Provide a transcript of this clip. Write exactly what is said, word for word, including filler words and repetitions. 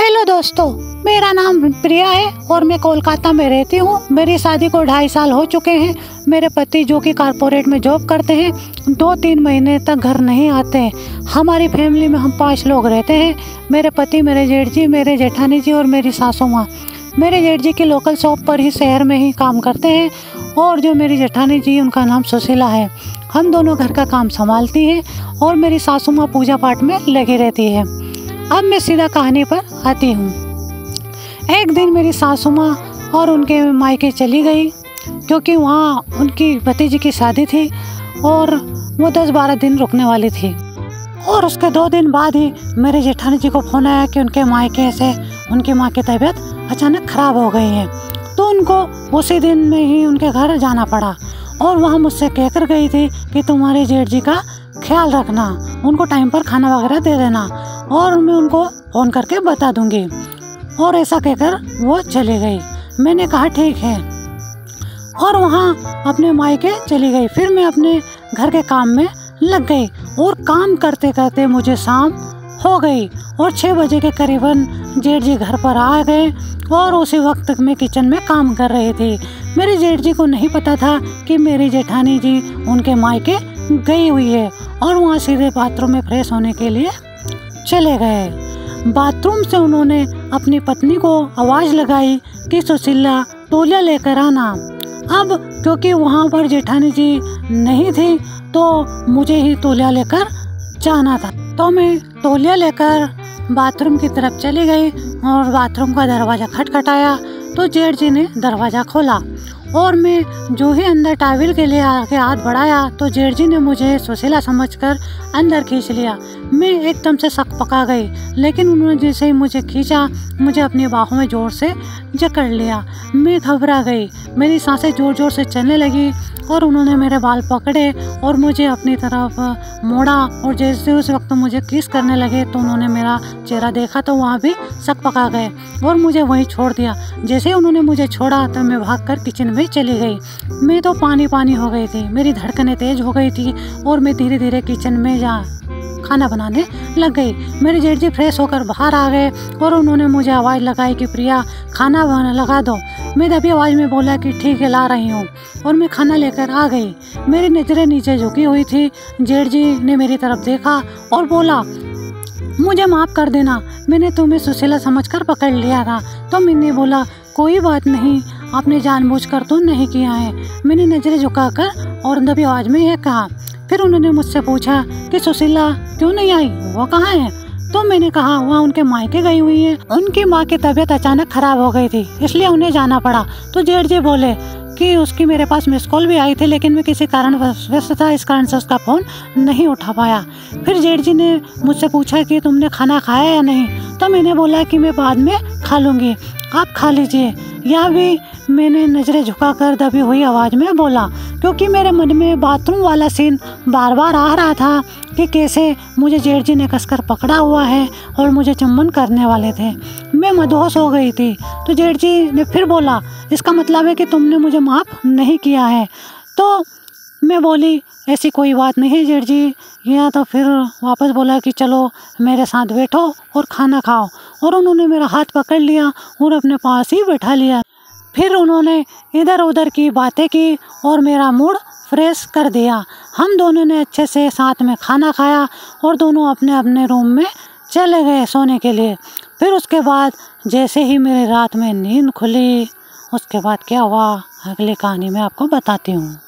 Hello दोस्तों, मेरा नाम प्रिया है और मैं कोलकाता में रहती हूँ। मेरी शादी को ढाई साल हो चुके हैं। मेरे पति जो कि कारपोरेट में जॉब करते हैं, दो तीन महीने तक घर नहीं आते हैं। हमारी फैमिली में हम पांच लोग रहते हैं। मेरे पति, मेरे जेठ जी, मेरे जेठानी जी और मेरी सासू माँ। मेरे जेठ जी की लोकल शॉप पर ही शहर में ही काम करते हैं और जो मेरी जेठानी जी, उनका नाम सुशीला है। हम दोनों घर का काम संभालती हैं और मेरी सासू माँ पूजा पाठ में लगी रहती है। अब मैं सीधा कहानी पर आती हूँ। एक दिन मेरी सासू माँ और उनके मायके चली गई क्योंकि वहाँ उनकी भतीजी की शादी थी और वो दस बारह दिन रुकने वाली थी। और उसके दो दिन बाद ही मेरे जेठानी जी को फ़ोन आया कि उनके मायके से उनकी माँ की तबीयत अचानक ख़राब हो गई है। तो उनको उसी दिन में ही उनके घर जाना पड़ा और वहाँ मुझसे कहकर गई थी कि तुम्हारे जेठ जी का ख्याल रखना, उनको टाइम पर खाना वगैरह दे देना और मैं उनको फ़ोन करके बता दूंगी। और ऐसा कहकर वो चली गई। मैंने कहा ठीक है और वहाँ अपने मायके चली गई। फिर मैं अपने घर के काम में लग गई और काम करते करते मुझे शाम हो गई और छः बजे के करीबन जेठ जी घर पर आ गए और उसी वक्त मैं किचन में काम कर रही थी। मेरे जेठ जी को नहीं पता था कि मेरी जेठानी जी उनके मायके गई हुई है और वहाँ सीधे बाथरूम में फ्रेश होने के लिए चले गए। बाथरूम से उन्होंने अपनी पत्नी को आवाज़ लगाई कि सुशीला तौलिया लेकर आना। अब क्योंकि वहाँ पर जेठानी जी नहीं थी तो मुझे ही तौलिया लेकर जाना था। तो मैं तौलिया लेकर बाथरूम की तरफ चली गई और बाथरूम का दरवाज़ा खटखटाया तो जेठ जी ने दरवाज़ा खोला और मैं जो ही अंदर टॉवल के लिए आके हाथ बढ़ाया तो जेठ जी ने मुझे सुशीला समझकर अंदर खींच लिया। मैं एकदम से शक पका गई, लेकिन उन्होंने जैसे ही मुझे खींचा मुझे अपनी बाहों में ज़ोर से जकड़ लिया। मैं घबरा गई, मेरी सांसें ज़ोर ज़ोर से चलने लगी और उन्होंने मेरे बाल पकड़े और मुझे अपनी तरफ मोड़ा और जैसे उस वक्त मुझे किस करने लगे तो उन्होंने मेरा चेहरा देखा तो वहाँ भी शक पका गए और मुझे वहीं छोड़ दिया। जैसे उन्होंने मुझे छोड़ा तो मैं भागकर किचन में चली गई। मैं तो पानी पानी हो गई थी, मेरी धड़कनें तेज हो गई थी और मैं धीरे धीरे किचन में जा खाना बनाने लग गई। मेरे जेठ जी फ्रेश होकर बाहर आ गए और उन्होंने मुझे आवाज़ लगाई कि प्रिया खाना बना लगा दो। मैं तभी आवाज़ में बोला कि ठीक है ला रही हूँ और मैं खाना लेकर आ गई। मेरी नज़रें नीचे झुकी हुई थी। जेठ जी ने मेरी तरफ देखा और बोला मुझे माफ़ कर देना, मैंने तुम्हें सुशीला समझकर पकड़ लिया था। तो मैंने बोला कोई बात नहीं, आपने जानबूझकर तो नहीं किया है। मैंने नज़रें झुकाकर और दबी आवाज़ में यह कहा। फिर उन्होंने मुझसे पूछा कि सुशीला क्यों नहीं आई, वो कहाँ है? तो मैंने कहा वहाँ उनके मायके गई हुई है, उनकी माँ की तबीयत अचानक ख़राब हो गई थी इसलिए उन्हें जाना पड़ा। तो जेठ जी बोले कि उसकी मेरे पास मिस कॉल भी आई थी लेकिन मैं किसी कारण व्यस्त था, इस कारण से उसका फ़ोन नहीं उठा पाया। फिर जेठ जी ने मुझसे पूछा कि तुमने खाना खाया या नहीं? तो मैंने बोला कि मैं बाद में खा लूँगी, आप खा लीजिए। यह भी मैंने नज़रें झुकाकर दबी हुई आवाज़ में बोला क्योंकि मेरे मन में बाथरूम वाला सीन बार बार आ रहा था कि कैसे मुझे जेठ जी ने कसकर पकड़ा हुआ है और मुझे चुम्बन करने वाले थे। मैं मदहोश हो गई थी। तो जेठ जी ने फिर बोला इसका मतलब है कि तुमने मुझे माफ़ नहीं किया है? तो मैं बोली ऐसी कोई बात नहीं है जेठ जी। या तो फिर वापस बोला कि चलो मेरे साथ बैठो और खाना खाओ और उन्होंने मेरा हाथ पकड़ लिया और अपने पास ही बैठा लिया। फिर उन्होंने इधर उधर की बातें की और मेरा मूड फ्रेश कर दिया। हम दोनों ने अच्छे से साथ में खाना खाया और दोनों अपने अपने रूम में चले गए सोने के लिए। फिर उसके बाद जैसे ही मेरी रात में नींद खुली, उसके बाद क्या हुआ अगली कहानी में आपको बताती हूँ।